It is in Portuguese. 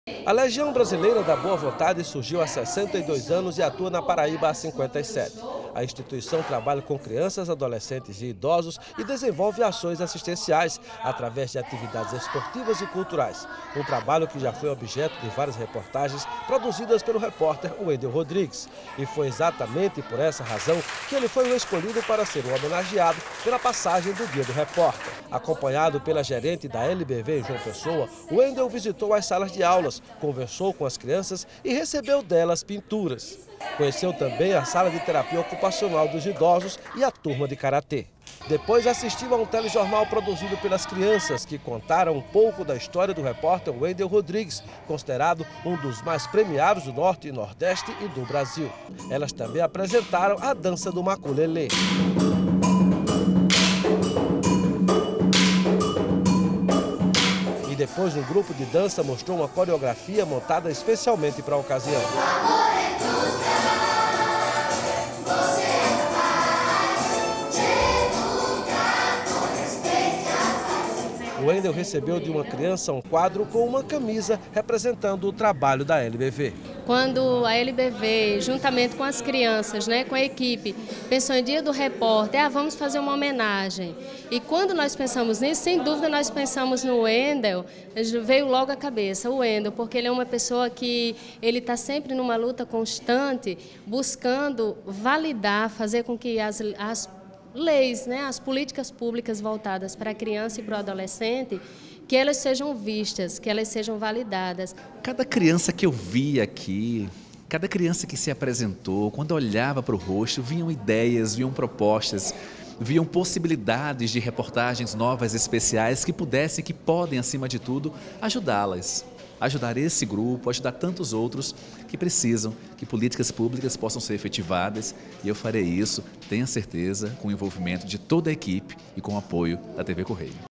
A Legião Brasileira da Boa Vontade surgiu há 62 anos e atua na Paraíba há 57. A instituição trabalha com crianças, adolescentes e idosos e desenvolve ações assistenciais através de atividades esportivas e culturais. Um trabalho que já foi objeto de várias reportagens produzidas pelo repórter Wendel Rodrigues. E foi exatamente por essa razão que ele foi o escolhido para ser o homenageado pela passagem do Dia do Repórter. Acompanhado pela gerente da LBV em João Pessoa, Wendel visitou as salas de aulas, conversou com as crianças e recebeu delas pinturas. Conheceu também a sala de terapia ocupacional dos idosos e a turma de karatê. Depois assistiu a um telejornal produzido pelas crianças que contaram um pouco da história do repórter Wendel Rodrigues, considerado um dos mais premiados do Norte e Nordeste e do Brasil. Elas também apresentaram a dança do maculelê. E depois um grupo de dança mostrou uma coreografia montada especialmente para a ocasião. O Wendel recebeu de uma criança um quadro com uma camisa representando o trabalho da LBV. Quando a LBV, juntamente com as crianças, com a equipe, pensou em Dia do Repórter, vamos fazer uma homenagem. E quando nós pensamos nisso, sem dúvida nós pensamos no Wendel, veio logo à cabeça o Wendel, porque ele é uma pessoa que ele está sempre numa luta constante, buscando validar, fazer com que as leis, as políticas públicas voltadas para a criança e para o adolescente, que elas sejam vistas, que elas sejam validadas. Cada criança que eu vi aqui, cada criança que se apresentou, quando olhava para o rosto, vinham ideias, vinham propostas, viam possibilidades de reportagens novas, especiais, que pudessem, que podem, acima de tudo, ajudá-las. Ajudar esse grupo, ajudar tantos outros que precisam que políticas públicas possam ser efetivadas. E eu farei isso, tenha certeza, com o envolvimento de toda a equipe e com o apoio da TV Correio.